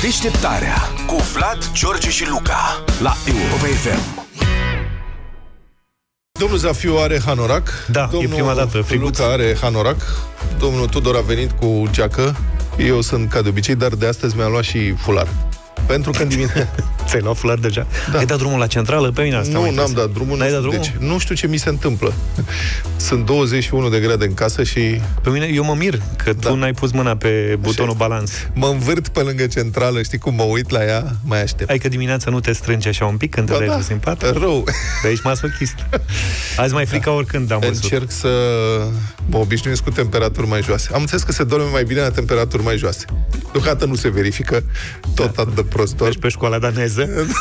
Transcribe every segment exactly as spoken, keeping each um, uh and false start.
Deșteptarea cu Vlad, George și Luca la Europa F M. Domnul Zafiu are hanorac. Da, domnul e prima dată, friguț. Luca are hanorac. Domnul Tudor a venit cu geacă. Eu sunt ca de obicei, dar de astăzi mi-a luat și fular. Pentru că în dimineața... Ți-ai luat fular deja? Da. Ai dat drumul la centrală? Pe mine asta Nu, n-am dat drumul. N-ai dat drumul? Deci, nu știu ce mi se întâmplă. Sunt douăzeci și unu de grade în casă și... Pe mine, eu mă mir că Da. tu n-ai pus mâna pe butonul balans. Mă învârt pe lângă centrală, știi cum mă uit la ea, mai aștept. Ai că dimineața nu te strânge așa un pic când te Ba dai da, jos în pat? rău. De aici masochist. Azi mai frica oricând am văzut. Încerc să mă obișnuiesc cu temperaturi mai joase. Am înțeles că se dorme mai bine la temperaturi mai joase. Deocamdată nu se verifică, tot Da. atât de prost dorm. Mergi pe școala daneză?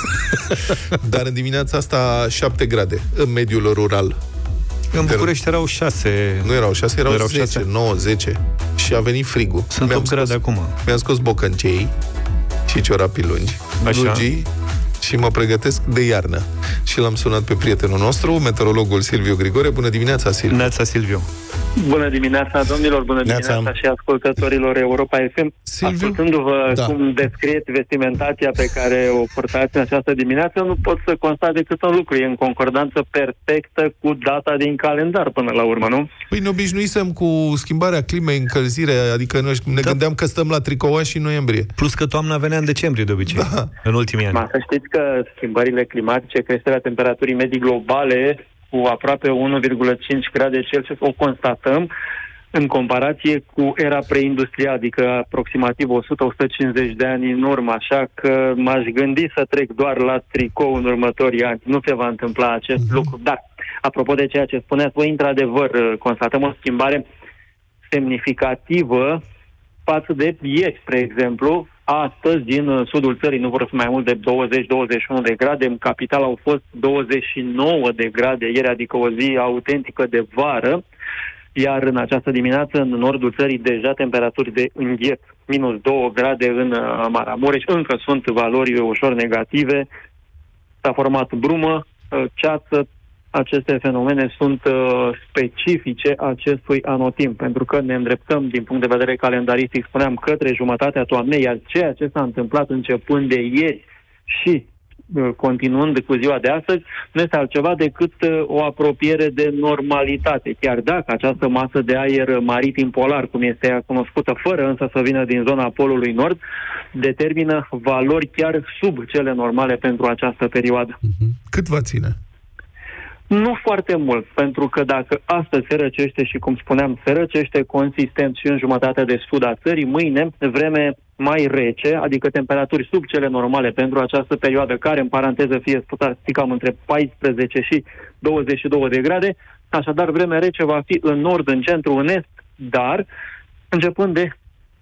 Dar în dimineața asta șapte grade în mediul rural. În București erau șase. Nu erau șase, erau, erau zece, șase. nouă, zece. Și a venit frigul. Sunt Mi-am opt grade acum. Mi-am scos bocăncei și ciorapii lungi, Așa. blugii, și mă pregătesc de iarnă. Și l-am sunat pe prietenul nostru, meteorologul Silviu Grigore. Bună dimineața, Silviu! Neața, Silviu. Bună dimineața, domnilor, bună Neața. dimineața și ascultătorilor Europa F M. Silviu? Ascultându-vă Da. cum descrieți vestimentația pe care o purtați în această dimineață, nu pot să constat decât un lucru. E în concordanță perfectă cu data din calendar până la urmă, nu? Păi ne obișnuisem cu schimbarea climei, încălzire, adică noi ne Da. gândeam că stăm la tricouași în noiembrie. Plus că toamna venea în decembrie de obicei, Da. în ultimii ani. Ma, să știți că schimbările climatice, creșterea temperaturii medii globale cu aproape unu virgulă cinci grade Celsius, o constatăm în comparație cu era preindustrială, adică aproximativ o sută - o sută cincizeci de ani în urmă, așa că m-aș gândi să trec doar la tricou în următorii ani. Nu se va întâmpla acest mm-hmm. lucru. Dar, apropo de ceea ce spuneați voi, într-adevăr, constatăm o schimbare semnificativă față de ieri, spre exemplu. Astăzi, din sudul țării, nu vor fi mai mult de douăzeci - douăzeci și unu de grade. În capital au fost douăzeci și nouă de grade ieri, adică o zi autentică de vară. Iar în această dimineață, în nordul țării, deja temperaturi de îngheț, minus două grade în uh, Maramureș. Încă sunt valori ușor negative. S-a format brumă, uh, ceață. Aceste fenomene sunt uh, specifice acestui anotimp, pentru că ne îndreptăm, din punct de vedere calendaristic, spuneam, către jumătatea toamnei, iar ceea ce s-a întâmplat începând de ieri și uh, continuând cu ziua de astăzi, nu este altceva decât uh, o apropiere de normalitate. Chiar dacă această masă de aer maritim polar, cum este ea cunoscută, fără însă să vină din zona polului nord, determină valori chiar sub cele normale pentru această perioadă. Cât va ține? Nu foarte mult, pentru că dacă astăzi se răcește și, cum spuneam, se răcește consistent și în jumătatea de sud a țării, mâine vreme mai rece, adică temperaturi sub cele normale pentru această perioadă, care, în paranteză, fie sticam între paisprezece și douăzeci și două de grade, așadar vreme rece va fi în nord, în centru, în est, dar începând de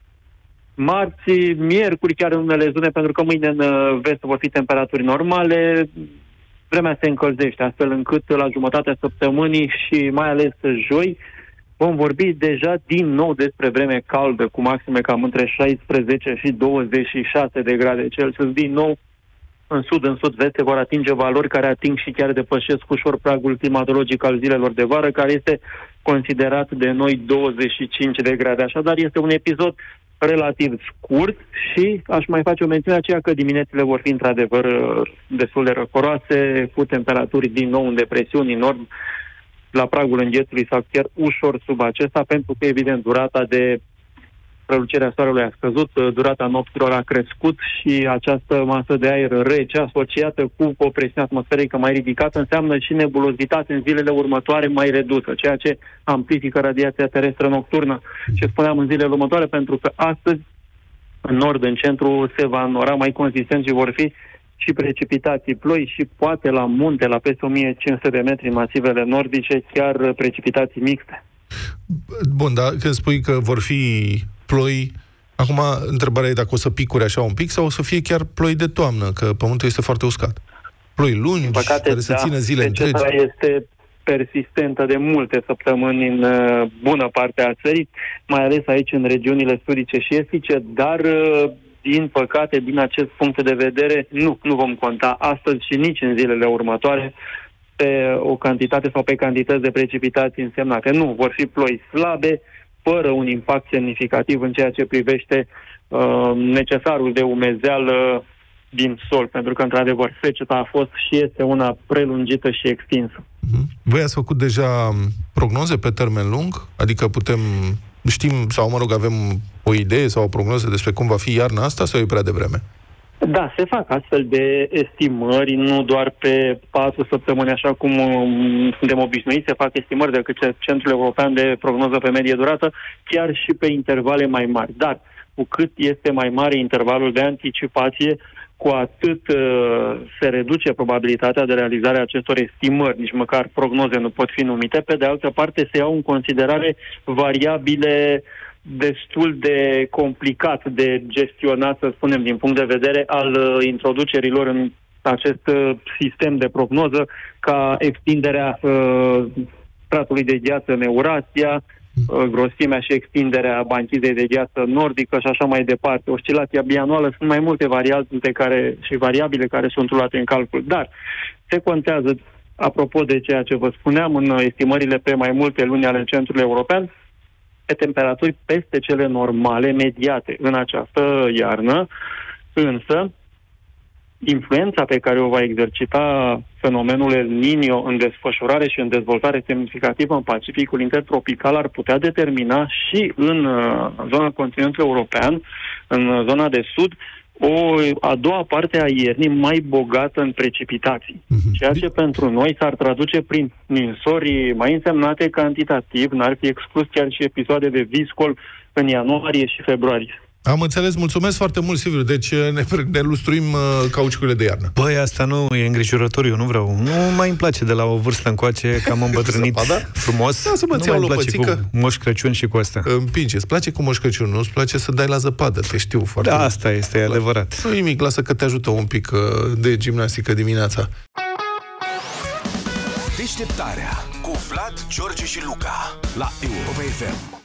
marți, miercuri, chiar în unele zone, pentru că mâine în vest vor fi temperaturi normale, vremea se încălzește, astfel încât la jumătatea săptămânii și mai ales joi vom vorbi deja din nou despre vreme caldă, cu maxime cam între șaisprezece și douăzeci și șase de grade Celsius. Din nou, în sud, în sud-vest, se vor atinge valori care ating și chiar depășesc ușor pragul climatologic al zilelor de vară, care este considerat de noi douăzeci și cinci de grade. Așadar, este un episod relativ scurt și aș mai face o mențiune aceea că diminețile vor fi într-adevăr destul de răcoroase, cu temperaturi din nou în depresiuni în nord, la pragul înghețului sau chiar ușor sub acesta, pentru că, evident, durata de prălucirea soarelui a scăzut, durata nopților a crescut și această masă de aer rece, asociată cu o presiune atmosferică mai ridicată, înseamnă și nebulozitate în zilele următoare mai redusă, ceea ce amplifică radiația terestră nocturnă. Ce spuneam în zilele următoare, pentru că astăzi, în nord, în centru, se va înora mai consistent și vor fi și precipitații, ploi și poate la munte, la peste o mie cinci sute de metri în masivele nordice, chiar precipitații mixte. Bun, dar când spui că vor fi ploi, acum întrebarea e dacă o să picure așa un pic sau o să fie chiar ploi de toamnă, că pământul este foarte uscat. Ploi lungi, păcate, care să da, țină zile întregi. este persistentă de multe săptămâni în uh, bună parte a țării, mai ales aici în regiunile sudice și estice, dar uh, din păcate, din acest punct de vedere, nu, nu vom conta astăzi și nici în zilele următoare pe o cantitate sau pe cantități de precipitații însemnate. Nu, vor fi ploi slabe, fără un impact semnificativ în ceea ce privește uh, necesarul de umezeală din sol, pentru că, într-adevăr, seceta a fost și este una prelungită și extinsă. Voi ați făcut deja prognoze pe termen lung? Adică putem, știm, sau mă rog, avem o idee sau o prognoză despre cum va fi iarna asta, sau e prea devreme? Da, se fac astfel de estimări, nu doar pe patru săptămâni, așa cum suntem obișnuiți, se fac estimări de către Centrul European de Prognoză pe Medie Durată, chiar și pe intervale mai mari. Dar, cu cât este mai mare intervalul de anticipație, cu atât uh, se reduce probabilitatea de realizare a acestor estimări, nici măcar prognoze nu pot fi numite. Pe de altă parte, se iau în considerare variabile destul de complicat de gestionat, să spunem, din punct de vedere al uh, introducerilor în acest uh, sistem de prognoză, ca extinderea uh, stratului de gheață în Eurasia, grosimea și extinderea banchizei de gheață nordică și așa mai departe. Oscilația bianuală, sunt mai multe variabile care, și variabile care sunt luate în calcul. Dar se contează, apropo de ceea ce vă spuneam, în estimările pe mai multe luni ale Centrului European, pe temperaturi peste cele normale, mediate în această iarnă, însă influența pe care o va exercita fenomenul El Niño în desfășurare și în dezvoltare semnificativă în Pacificul intertropical ar putea determina și în uh, zona continentului european, în zona de sud, o a doua parte a iernii mai bogată în precipitații. Mm-hmm. Ceea ce pentru noi s-ar traduce prin ninsori mai însemnate cantitativ, n-ar fi exclus chiar și episoade de viscol în ianuarie și februarie. Am înțeles, mulțumesc foarte mult, Silviu. Deci ne, ne lustruim uh, cauciucurile de iarnă. Băi, asta nu e îngrijorător, eu nu vreau. Nu mai îmi place de la o vârstă încoace, că am îmbătrânit frumos. Da, să mă ți iau lopățică. Cu Moș Crăciun și cu asta. Împinge. Îți place cu Moș Crăciun, nu? Îți place să dai la zăpadă, te știu foarte Da, asta este, e adevărat. Nu nimic, lasă că te ajută un pic uh, de gimnastică dimineața. Deșteptarea cu Vlad, George și Luca la Europa F M.